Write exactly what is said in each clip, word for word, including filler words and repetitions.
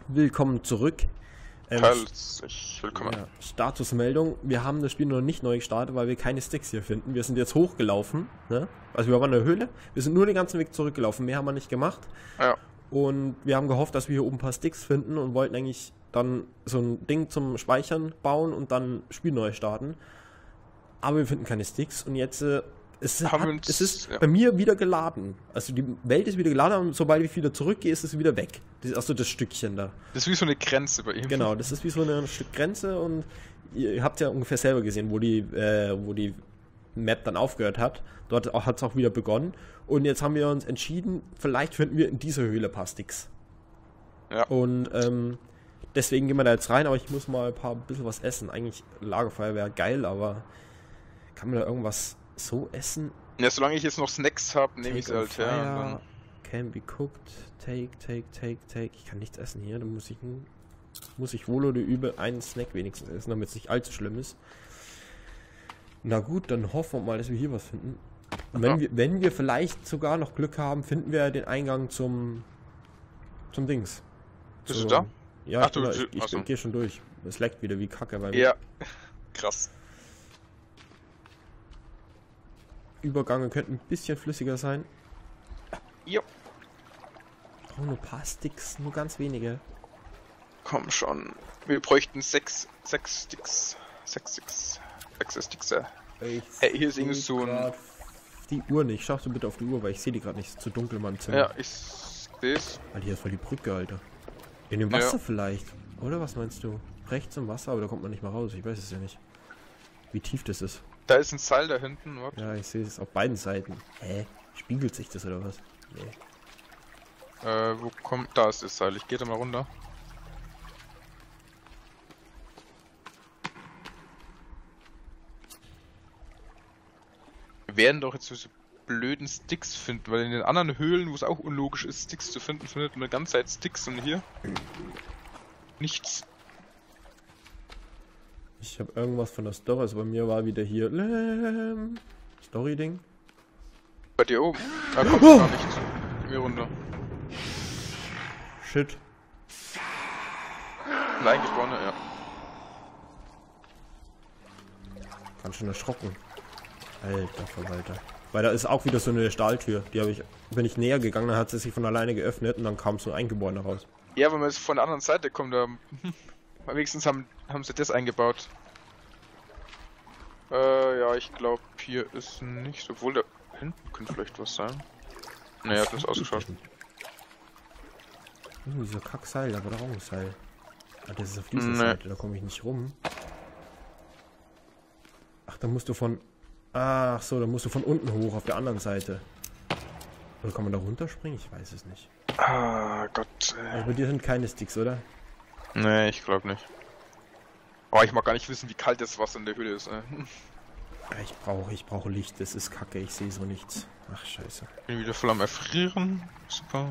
Willkommen zurück. Ähm, Herzlich willkommen. ja, Statusmeldung. Wir haben das Spiel noch nicht neu gestartet, weil wir keine Sticks hier finden. Wir sind jetzt hochgelaufen. Ne? Also wir waren in der Höhle. Wir sind nur den ganzen Weg zurückgelaufen. Mehr haben wir nicht gemacht. Ja. Und wir haben gehofft, dass wir hier oben ein paar Sticks finden und wollten eigentlich dann so ein Ding zum Speichern bauen und dann Spiel neu starten. Aber wir finden keine Sticks und jetzt äh, es, hat, uns, es ist ja. bei mir wieder geladen. Also die Welt ist wieder geladen und sobald ich wieder zurückgehe, ist es wieder weg. Das ist also das Stückchen da. Das ist wie so eine Grenze bei ihm. Genau, das ist wie so ein Stück Grenze und ihr habt ja ungefähr selber gesehen, wo die, äh, wo die Map dann aufgehört hat. Dort hat es auch wieder begonnen. Und jetzt haben wir uns entschieden, vielleicht finden wir in dieser Höhle ein paar Sticks. Ja. Und ähm, deswegen gehen wir da jetzt rein, aber ich muss mal ein paar ein bisschen was essen. Eigentlich Lagerfeuer wäre geil, aber kann man da irgendwas so essen? Ja, solange ich jetzt noch Snacks habe, nehme ich es halt, ja. Ja. Can be cooked. Take, take, take, take. Ich kann nichts essen hier. Dann muss ich, muss ich wohl oder übel einen Snack wenigstens essen, damit es nicht allzu schlimm ist. Na gut, dann hoffen wir mal, dass wir hier was finden. Und wenn, ja. wir, wenn wir vielleicht sogar noch Glück haben, finden wir den Eingang zum zum Dings. Bist so, du da? Ja, Ach, ich, du, ich, ich, achso. ich gehe schon durch. Es leckt wieder wie Kacke bei mir. Ja, krass. Übergänge könnten ein bisschen flüssiger sein. Jo. Ich brauche nur ein paar Sticks, nur ganz wenige. Komm schon. Wir bräuchten sechs, sechs Sticks. Sechs Sticks. Sechs Sticks. Ich Hey, hier ist irgendwie seh so ein... grad die Uhr nicht. Schaust du bitte auf die Uhr, weil ich sehe die gerade nicht. Es ist zu dunkel in meinem Zimmer. Ja, ich seh's. Alter, hier ist voll die Brücke, Alter. In dem Wasser Ja. vielleicht. Oder was meinst du? Rechts im Wasser, aber da kommt man nicht mal raus. Ich weiß es ja nicht. Wie tief das ist. Da ist ein Seil da hinten. Warte. Ja, ich sehe es auf beiden Seiten. Hä? Spiegelt sich das oder was? Nee. Äh, wo kommt... Da ist das Seil. Ich gehe da mal runter. Wir werden doch jetzt so blöden Sticks finden, weil in den anderen Höhlen, wo es auch unlogisch ist, Sticks zu finden, findet man die ganze Zeit Sticks und hier nichts. Ich habe irgendwas von der Story. Also bei mir war wieder hier ähm, Story-Ding. Bei dir oben. Da kommt Oh! gar nichts. Geh mir runter. Shit. Nein, gespawnt, ja. Ganz schön erschrocken. Alter Verwalter. Weil da ist auch wieder so eine Stahltür. Die habe ich, bin ich näher gegangen, dann hat sie sich von alleine geöffnet und dann kam so ein Gebäude raus. Ja, wenn man jetzt von der anderen Seite kommt, da... Wenigstens haben, haben sie das eingebaut. Äh, ja, ich glaube, hier ist nichts. Obwohl, da hinten könnte vielleicht was sein. Ne, er hat das ausgeschaut. Hm, dieser Kackseil, da war doch auch ein Seil. Ah, das ist auf dieser Nee. Seite, da komme ich nicht rum. Ach, da musst du von... Ach so, da musst du von unten hoch auf der anderen Seite. Oder kann man da runterspringen? Ich weiß es nicht. Ah, Gott. Also bei dir sind keine Sticks, oder? Nee, ich glaube nicht. Oh, ich mag gar nicht wissen, wie kalt das Wasser in der Höhle ist. Äh. Ja, Ich brauche ich brauche Licht, das ist kacke, ich sehe so nichts. Ach, scheiße. Bin wieder voll am Erfrieren. Super.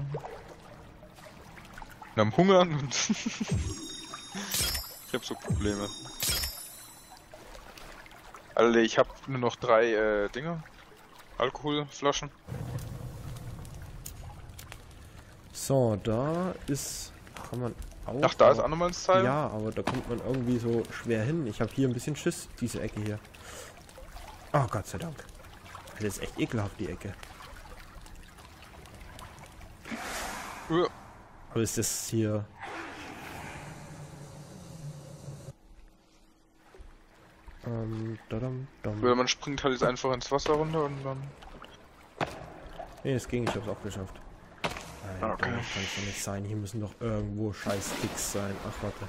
Und am Hungern und... ich hab so Probleme. Alter, ich hab nur noch drei äh, Dinger. Alkoholflaschen. So, da ist... Kann man auch... Ach, da ist auch nochmal ein Seil. Ja, aber da kommt man irgendwie so schwer hin. Ich habe hier ein bisschen Schiss, diese Ecke hier. Oh, Gott sei Dank. Das ist echt ekelhaft, die Ecke. Ja. Aber ist das hier... Ähm, dadam, dam. Oder man springt halt jetzt einfach ins Wasser runter und dann... Nee, es ging, ich hab's auch geschafft. Alter, Okay. das kann es doch nicht sein. Hier müssen doch irgendwo scheiß Sticks sein. Ach, warte.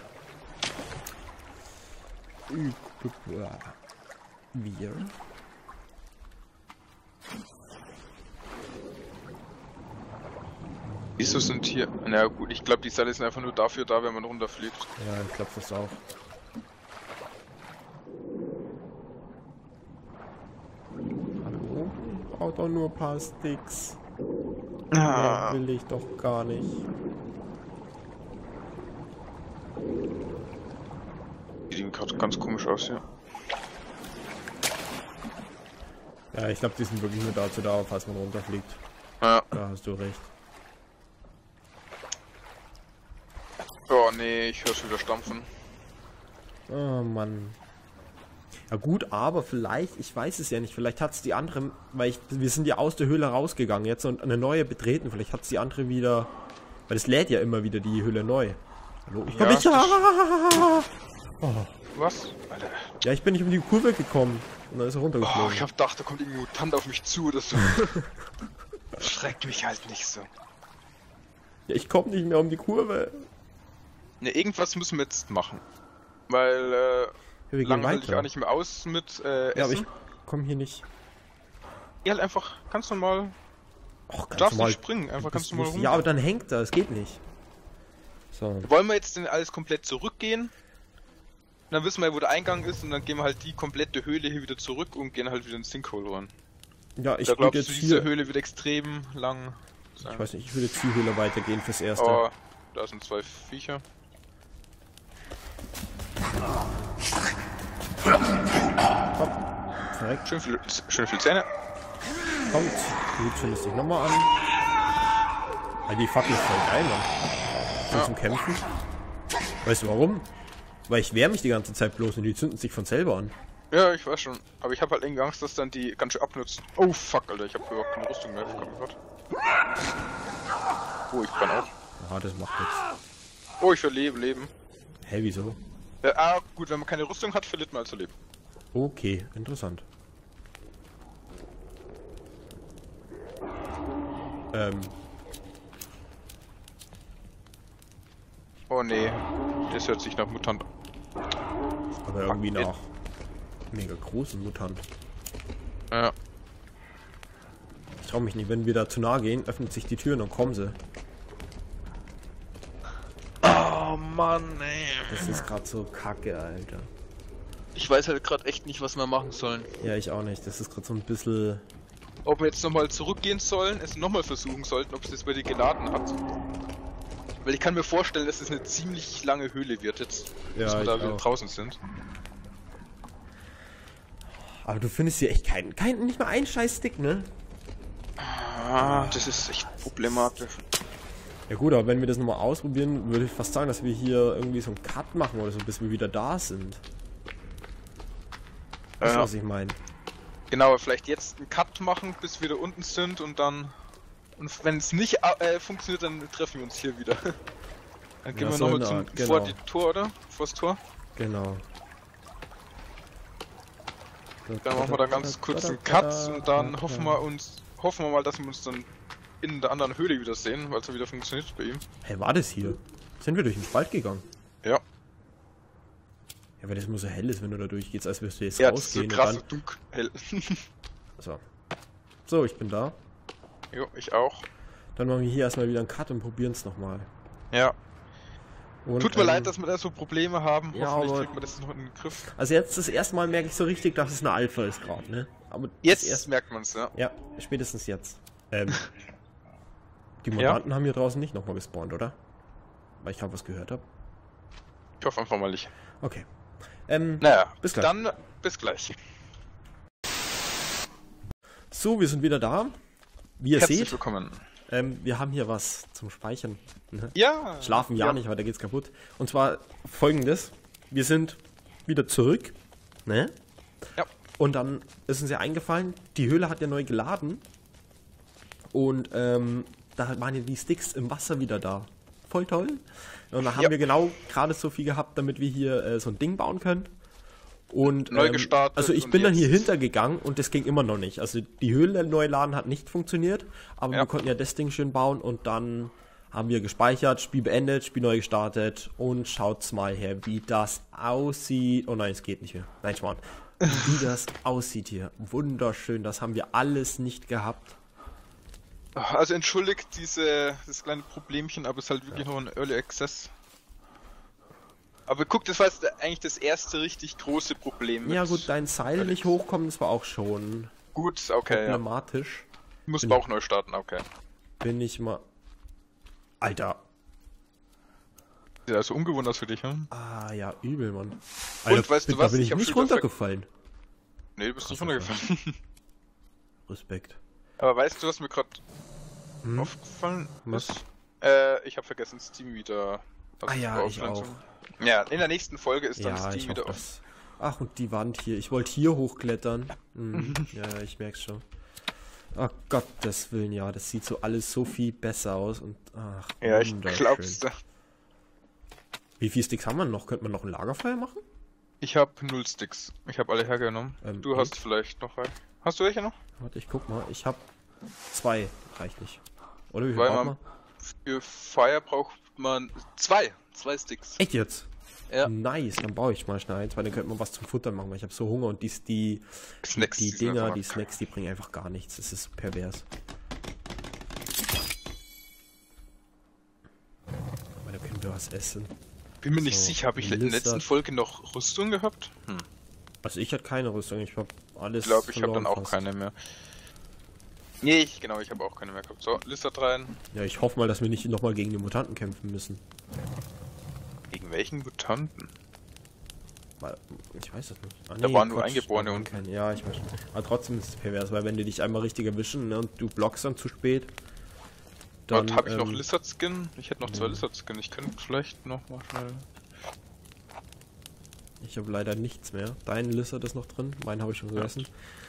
Wir. Wieso sind hier... Na gut, ich glaube, die Seile sind einfach nur dafür da, wenn man runterfliegt. Ja, ich glaube das auch. Hallo? Ich brauche doch nur ein paar Sticks. Ah. Mehr will ich doch gar nicht. Die sehen gerade ganz komisch aus hier. Ja, ich glaube, die sind wirklich nur dazu da, falls man runterfliegt. Ja. Da hast du recht. Oh nee, ich höre wieder stampfen. Oh Mann. Ja gut, aber vielleicht, ich weiß es ja nicht, vielleicht hat es die andere, weil ich, wir sind ja aus der Höhle rausgegangen jetzt und eine neue betreten, vielleicht hat es die andere wieder, weil es lädt ja immer wieder die Höhle neu. Hallo, ich komm Ja, nicht. Ja. Oh. Was? Alter. Ja, ich bin nicht um die Kurve gekommen und dann ist er runtergeflogen. Oh, ich hab gedacht, da kommt irgendein Mutant auf mich zu oder so. Schreckt mich halt nicht so. Ja, ich komme nicht mehr um die Kurve. Ne, irgendwas müssen wir jetzt machen. Weil, äh, Ja, wir gehen lange halte ich weiter. auch nicht mehr aus mit, äh, Essen. Ja, aber ich komme hier nicht. Ja, halt einfach ganz normal. Och, Du darfst normal. nicht springen, einfach ganz Das normal muss- rum. Ja, aber dann hängt er, es geht nicht. So. Wollen wir jetzt denn alles komplett zurückgehen? Dann wissen wir, wo der Eingang ist und dann gehen wir halt die komplette Höhle hier wieder zurück und gehen halt wieder ins Sinkhole rein. Ja, ich Da würde glaubst jetzt du, diese hier. Höhle wird extrem lang sein. Ich weiß nicht, ich würde jetzt die Höhle weitergehen fürs Erste. Oh, da sind zwei Viecher. Korrekt. Schön viel, schön viel Zähne. Kommt. Du zündest dich nochmal an. Ah, die Fackel ist voll geil, Mann. So Ja. zum Kämpfen. Weißt du warum? Weil ich wehre mich die ganze Zeit bloß und die zünden sich von selber an. Ja, ich weiß schon. Aber ich habe halt irgendwie Angst, dass dann die ganz schön abnutzen. Oh fuck, Alter, ich habe überhaupt keine Rüstung mehr. Ich hab grad. Oh, ich kann auch. Ja, das macht nichts. Oh, ich verlebe Leben. Hä, wieso? Ja, ah, gut, wenn man keine Rüstung hat, verliert man also Leben. Okay, interessant. Ähm, Oh nee, das hört sich nach Mutant an. aber irgendwie Fuck it. nach mega großen Mutant. Ja. Ich trau mich nicht, wenn wir da zu nah gehen, öffnet sich die Tür und dann kommen sie. Oh Mann, ey. Das ist gerade so kacke, Alter. Ich weiß halt gerade echt nicht, was wir machen sollen. Ja, ich auch nicht. Das ist gerade so ein bisschen... Ob wir jetzt nochmal zurückgehen sollen, es nochmal versuchen sollten, ob es jetzt bei dir geladen hat. Weil ich kann mir vorstellen, dass es eine ziemlich lange Höhle wird jetzt, Ja, bis wir ich da wieder auch. draußen sind. Aber du findest hier echt keinen, keinen, nicht mal einen scheiß Stick, ne? Ah, das ist echt problematisch. Ja gut, aber wenn wir das nochmal ausprobieren, würde ich fast sagen, dass wir hier irgendwie so einen Cut machen oder so, bis wir wieder da sind. Weißt du, Ja. was ich meine? Genau, aber vielleicht jetzt einen Cut machen, bis wir da unten sind und dann... Und wenn es nicht äh, funktioniert, dann treffen wir uns hier wieder. Dann gehen Ja, wir so nochmal eine zum Art, genau. vor die Tor, oder? Vors Tor. Genau. Dann machen wir da ganz kurz einen Cut und dann hoffen wir uns, hoffen wir mal, dass wir uns dann in der anderen Höhle wieder sehen, weil es ja wieder funktioniert bei ihm. Hey, war das hier? Sind wir durch den Spalt gegangen? Ja. Ja, weil das nur so hell ist, wenn du da durchgehst, als wirst du jetzt Ja, das ist so rausgehen. krass und dunkel. Hell. dann... So. So, ich bin da. Jo, ich auch. Dann machen wir hier erstmal wieder einen Cut und probieren es nochmal. Ja. Und, Tut mir ähm, leid, dass wir da so Probleme haben. ja, Hoffentlich aber- kriegt man das noch in den Griff. Also jetzt das erste Mal merke ich so richtig, dass es eine Alpha ist gerade, ne? Aber das Jetzt erst- merkt man es, ja. Ja, spätestens jetzt. Ähm, die Mutanten haben hier draußen nicht nochmal gespawnt, oder? Weil ich habe was gehört habe. Ich hoffe einfach mal nicht. Okay. Ähm, Naja, bis gleich. dann bis gleich. So, wir sind wieder da. Wie ihr Herzlich seht, willkommen. ähm, wir haben hier was zum Speichern. Ne? Ja. Schlafen ja, nicht, weil da geht's kaputt. Und zwar folgendes. Wir sind wieder zurück. Ne? Ja. Und dann ist uns ja eingefallen, die Höhle hat ja neu geladen. Und ähm, da waren ja die Sticks im Wasser wieder da. Voll toll. Und da haben Ja. wir genau gerade so viel gehabt, damit wir hier äh, so ein Ding bauen können. Und Neu ähm, gestartet also ich und bin dann hier jetzt- hintergegangen und das ging immer noch nicht. Also die Höhle neu laden hat nicht funktioniert, aber Ja. wir konnten ja das Ding schön bauen und dann haben wir gespeichert, Spiel beendet, Spiel neu gestartet und schaut's mal her, wie das aussieht. Oh nein, es geht nicht mehr. Nein, Schmarrn. Wie das aussieht hier. Wunderschön, das haben wir alles nicht gehabt. Also entschuldigt diese, das kleine Problemchen, aber es ist halt wirklich noch ein Early Access. Aber guck, das war jetzt eigentlich das erste richtig große Problem. Ja mit- gut, dein Seil nicht hochkommen, das war auch schon Gut, okay, ja. problematisch. Muss bin- man auch neu starten, okay. Bin ich mal... Alter. Sieht also ungewohnt aus für dich, hm? Ah ja, übel, Mann. Und weißt du da was? bin ich, Ich hab nicht schon wieder ver- runtergefallen. Nee, du bist nicht Krass, runtergefallen. Respekt. Aber weißt du, was mir gerade Hm? aufgefallen Was? ist? Äh, ich habe vergessen, Steam wieder Also Ah ja, ich auch. Ja, in der nächsten Folge ist dann Ja, das ich Team hoffe wieder auf. das. Ach, und die Wand hier. Ich wollte hier hochklettern. Hm. Ja, ja, ich merk's schon. Ach Gottes Willen, ja, das sieht so alles so viel besser aus und ach, Ja, ich wunderschön. glaub's. Wie viele Sticks haben wir noch? Könnte man noch ein Lagerfeuer machen? Ich habe null Sticks. Ich habe alle hergenommen. Ähm, du hast vielleicht noch welche. Hast du welche noch? Warte, ich guck mal. Ich habe zwei. Reicht nicht. Oder wie viel Weil braucht man man? für Fire braucht man zwei. Zwei Sticks. Echt jetzt? Ja. Nice, dann baue ich mal schnell eins, weil dann könnte man was zum Futtern machen, weil ich habe so Hunger und die, die, Snacks, die die sind Dinger, einfach die kacke. Snacks, die bringen einfach gar nichts. Das ist pervers. Aber da können wir was essen. Bin mir nicht So, sicher, habe ich in der letzten Lizard. Folge noch Rüstung gehabt? Hm. Also ich hatte keine Rüstung, ich habe alles Ich glaube, ich habe dann verloren auch fast. keine mehr. Nee, ich, genau, ich habe auch keine mehr gehabt. So, Lizard rein. Ja, ich hoffe mal, dass wir nicht nochmal gegen die Mutanten kämpfen müssen. Gegen welchen Mutanten? Weil, ich weiß es nicht. Ah, Da waren nur Quatsch, Eingeborene da waren unten. keine. Ja, ich weiß schon. Aber trotzdem ist es pervers, weil wenn die dich einmal richtig erwischen, ne, und du blockst dann zu spät, dann... Dann habe ich noch ähm, Lizard Skin. Ich hätte noch zwei ja. Lizard Skin. Ich könnte vielleicht noch mal schnell. Ich habe leider nichts mehr. Dein Lizard ist noch drin, meinen habe ich schon gegessen.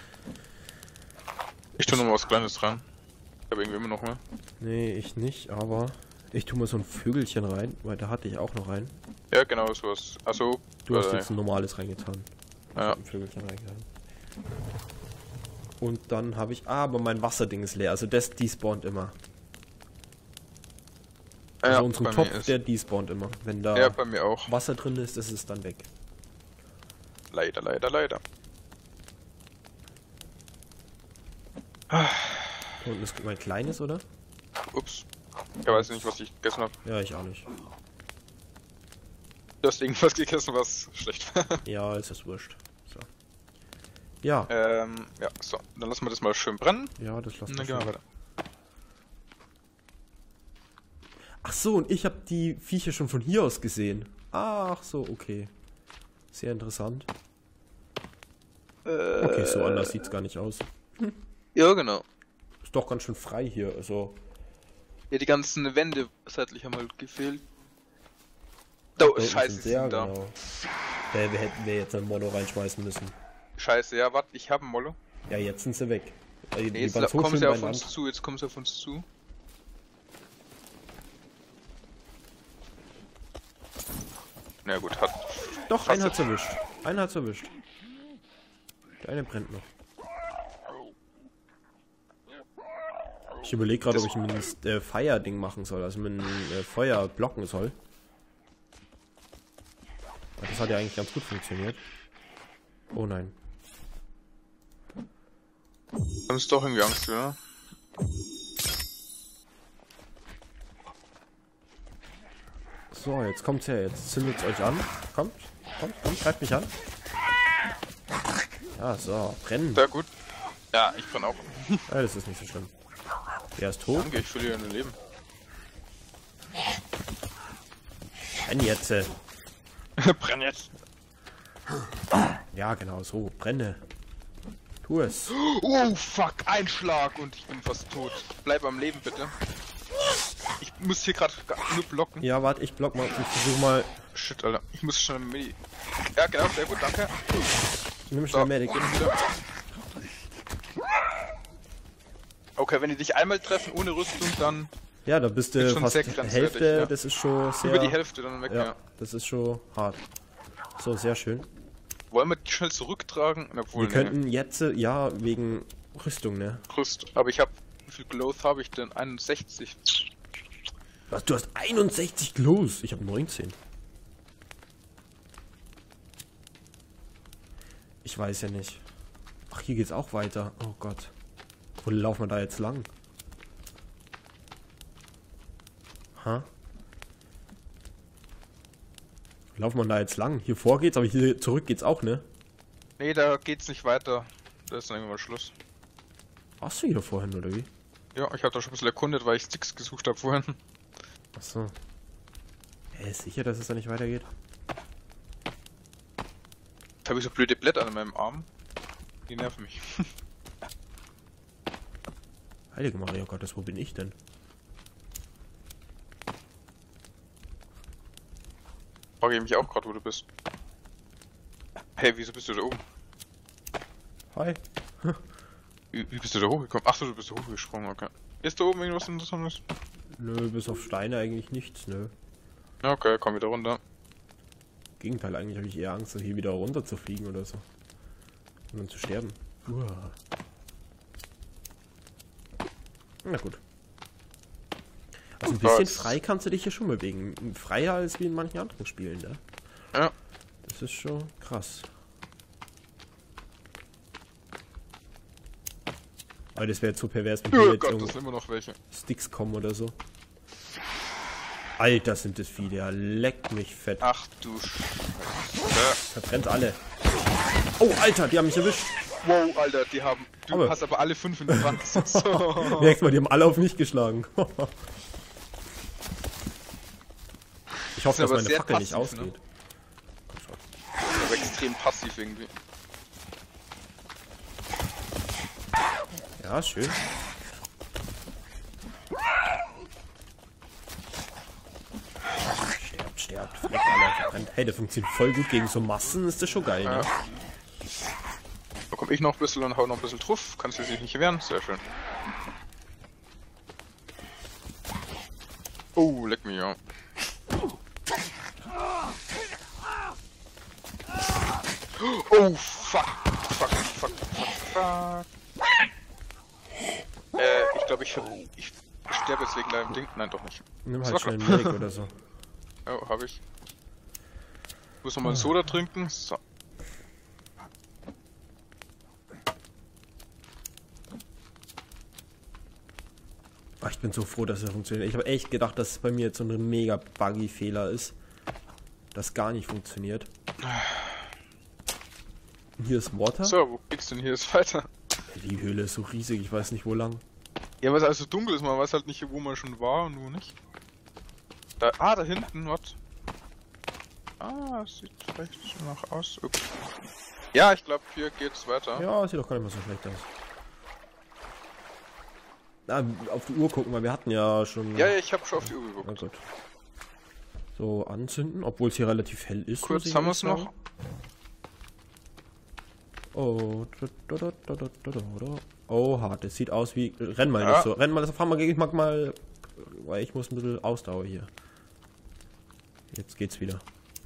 Ich tue noch mal was Kleines rein. Ich habe irgendwie immer noch mehr. Nee, ich nicht, aber ich tue mal so ein Vögelchen rein, weil da hatte ich auch noch rein. Ja, genau, sowas. Also, Du hast äh, jetzt ein normales reingetan. ja. Ein Vögelchen reingetan. Und dann habe ich... Ah, aber mein Wasserding ist leer, also das despawnt immer. Also ja, unseren bei Topf, mir ist. der despawnt immer. Wenn da Ja, bei mir auch. Wasser drin ist, ist es dann weg. Leider, leider, leider. Da unten ist mein kleines, oder? Ups. Ich weiß nicht, was ich gegessen habe. Ja, ich auch nicht. Du hast irgendwas gegessen, was schlecht war. Ja, ist das wurscht. So. Ja, ähm, ja, so. Dann lassen wir das mal schön brennen. ja, das lassen Und wir dann gehen wir schon. weiter. Ach so, und ich habe die Viecher schon von hier aus gesehen. Ach so, okay. Sehr interessant. Okay, so anders sieht's gar nicht aus. Ja, genau. Ist doch ganz schön frei hier, also... Ja, die ganzen Wände seitlich haben halt gefehlt. Oh, Da unten scheiße, sind sie sie, ja, sind da. genau. Äh, wir hätten wir jetzt ein Mono reinschmeißen müssen. Scheiße, ja, warte, ich habe einen Mollo. Ja, jetzt sind sie weg. Äh, Nee, die jetzt waren so kommen schön sie auf beieinander. uns zu, jetzt kommen sie auf uns zu. Na gut, hat. Doch, Fast einer hat's jetzt. erwischt. Einer hat's erwischt. Der eine brennt noch. Ich überlege gerade, ob ich ein äh, Fire-Ding machen soll, also mit einem äh, Feuer blocken soll. Aber das hat ja eigentlich ganz gut funktioniert. Oh nein. Haben sie doch irgendwie Angst, oder? So, jetzt kommt's her, jetzt zündet's euch an. Kommt, kommt, kommt, greift mich an. Ja, so, brennen. Sehr gut. Ja, ich brenne auch. Ja, das ist nicht so schlimm. Der ist tot. Danke, ich verliere ein Leben. Brenn jetzt. äh. Brenn jetzt. Ja, genau, so, brenne. Tu es. Oh, fuck, ein Schlag und ich bin fast tot. Bleib am Leben, bitte. Ich muss hier gerade nur blocken. Ja, warte, ich block mal. Ich versuche mal. Shit, Alter. Ich muss schnell Medi. Ja, genau, sehr gut, danke. Nimm schnell So, Medic. und wieder. Okay, wenn die dich einmal treffen ohne Rüstung, dann Ja, da bist du Ist schon fast sehr grenzwertig, Hälfte. ja. Das ist schon sehr. über die Hälfte dann weg, Ja, ja. das ist schon hart. So, sehr schön. Wollen wir die schnell zurücktragen? Obwohl, Wir nee, könnten jetzt, äh, ja, wegen Rüstung, ne? Rüst. Aber ich habe, wie viel Growth habe ich denn? einundsechzig. Was, du hast einundsechzig Glows. Ich habe neunzehn. Ich weiß ja nicht. Ach, hier geht's auch weiter. Oh Gott. Wo laufen wir da jetzt lang? Ha? Wo laufen wir da jetzt lang? Hier vor geht's, aber hier zurück geht's auch, ne? Nee, da geht's nicht weiter. Da ist dann irgendwann Schluss. Warst du hier vorhin, oder wie? Ja, ich habe da schon ein bisschen erkundet, weil ich Sticks gesucht habe vorhin. Achso. Hä, ist sicher, dass es da nicht weitergeht? Jetzt habe ich so blöde Blätter an meinem Arm. Die nerven mich. Heilige Maria Gottes, wo bin ich denn? frage ich mich auch gerade, wo du bist. Hey, wieso bist du da oben? Hi. Wie, wie bist du da hochgekommen? Achso, du bist da hochgesprungen, okay. Ist da oben irgendwas Interessantes? Nö, bis auf Steine eigentlich nichts, nö. Okay, komm wieder runter. Gegenteil, eigentlich habe ich eher Angst, hier wieder runter zu fliegen oder so. Und dann zu sterben. Uah. Na gut. Also ein bisschen frei kannst du dich hier schon bewegen. Freier als wie in manchen anderen Spielen, ne? Ja. Das ist schon krass. Aber das wäre zu pervers, wenn Oh hier jetzt Gott, irgendwo das sind immer noch welche. Sticks kommen oder so. Alter, sind das viele, ja. Leckt mich fett. Ach du Sch... Verbrennt alle. Oh, Alter, die haben mich erwischt. Wow, Alter, die haben... Du aber hast aber alle fünf in der Wand. So. Merkst mal, die haben alle auf mich geschlagen. Ich hoffe, dass meine Fackel nicht ausgeht. Ne? Aber extrem passiv irgendwie. Ja, schön. Sterbt, sterbt, fleckt alle verbrennt. Hey, der funktioniert voll gut gegen so Massen, ist das schon geil, ne? Ja. Da komm ich noch ein bisschen und hau noch ein bisschen drauf. Kannst du dich nicht wehren? Sehr schön. Oh, leck mich, ja. Oh, fuck. Fuck, fuck, fuck, fuck. Äh, ich glaube, ich, ich sterbe jetzt wegen deinem Ding. Nein, doch nicht. Nimm halt schnell einen Medic oder so. Oh, hab ich. Muss noch mal Soda trinken. So. Ach, ich bin so froh, dass er funktioniert. Ich habe echt gedacht, dass es bei mir jetzt so ein mega buggy Fehler ist. Das gar nicht funktioniert. Und hier ist Water. So, wo geht's denn hier jetzt weiter? Die Höhle ist so riesig, ich weiß nicht wo lang. Ja, weil es also dunkel ist, man weiß halt nicht, wo man schon war und wo nicht. Da, ah, da hinten, was? Ah, sieht vielleicht schon noch aus. Ups. Ja, ich glaube, hier geht's weiter. Ja, sieht doch gar nicht mehr so schlecht aus. Ah, auf die Uhr gucken, weil wir hatten ja schon... Ja, ja, ich habe schon auf die Uhr geguckt. Na gut. So, anzünden, obwohl es hier relativ hell ist. Kurz haben wir es noch. Oh, da, da, da, da, da, da. Oh, hart. Das sieht aus wie... Renn mal ja. nicht so. Renn mal, das fahren wir gegen... Ich mag mal... Weil ich muss ein bisschen Ausdauer hier. Jetzt geht's wieder.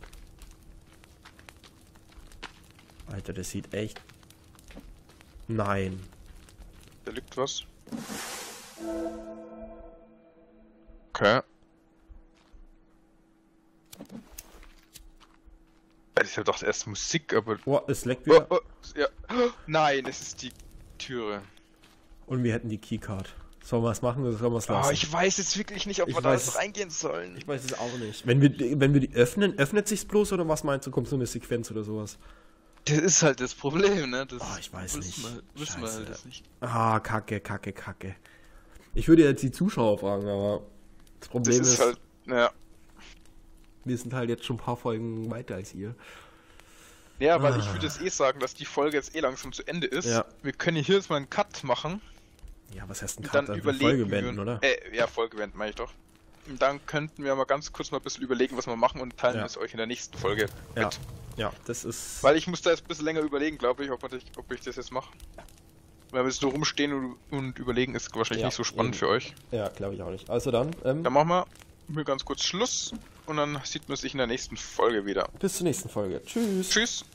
Alter, das sieht echt... Nein. Da liegt was. Okay. Das ist ja doch erst Musik, aber... Oh, es leckt wieder. Oh, oh, ja. Nein, es ist die Türe. Und wir hätten die Keycard. Sollen wir es machen oder sollen wir es lassen? Oh, ich weiß jetzt wirklich nicht, ob ich wir weiß, da jetzt reingehen sollen. Ich weiß es auch nicht. Wenn wir, wenn wir die öffnen, öffnet sich's bloß oder was meinst du? Kommt so eine Sequenz oder sowas? Das ist halt das Problem, ne? Das oh, ich weiß nicht. Wir, wissen wir halt das nicht. Ah, kacke, kacke, kacke. Ich würde jetzt die Zuschauer fragen, aber das Problem das ist, ist, halt, ja. wir sind halt jetzt schon ein paar Folgen weiter als ihr. Ja, weil ah. ich würde jetzt eh sagen, dass die Folge jetzt eh langsam zu Ende ist. Ja. Wir können hier jetzt mal einen Cut machen. Ja, was heißt ein Cut? Dann Dann überlegen Folge beenden, oder? Äh, ja, Folge beenden, meine ich doch. Und dann könnten wir mal ganz kurz mal ein bisschen überlegen, was wir machen und teilen ja. es euch in der nächsten Folge ja. mit. Ja, das ist... Weil ich muss da jetzt ein bisschen länger überlegen, glaube ich, ob, man das, ob ich das jetzt mache. Weil wir jetzt nur rumstehen und, und überlegen, ist wahrscheinlich ja, nicht so spannend eben. für euch. Ja, glaube ich auch nicht. Also dann... Ähm, dann machen wir mir ganz kurz Schluss und dann sieht man sich in der nächsten Folge wieder. Bis zur nächsten Folge. Tschüss. Tschüss.